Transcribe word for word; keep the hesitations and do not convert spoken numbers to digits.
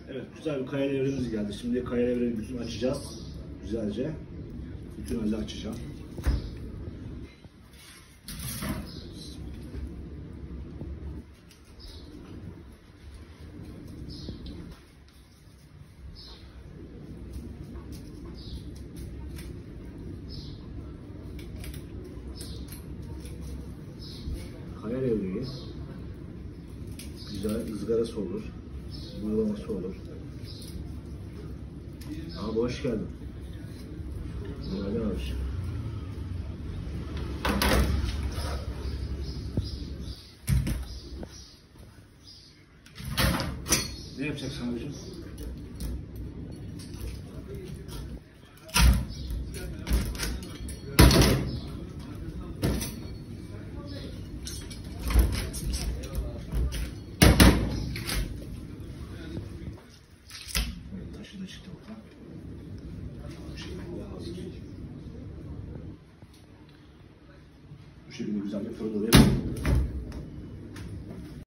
Evet, güzel bir kaya levremiz geldi. Şimdi kaya levreni bütün açacağız. Güzelce. Bütün halde açacağım. Kaya levreği güzel ızgarası olur, buğulaması olur. Abi hoş geldin. Günaydın abi. Ne yapacaksın abicim? Taşı da çıktı buradan. Bu şekilde hazır. Bu şekilde güzel bir fırın oluyor.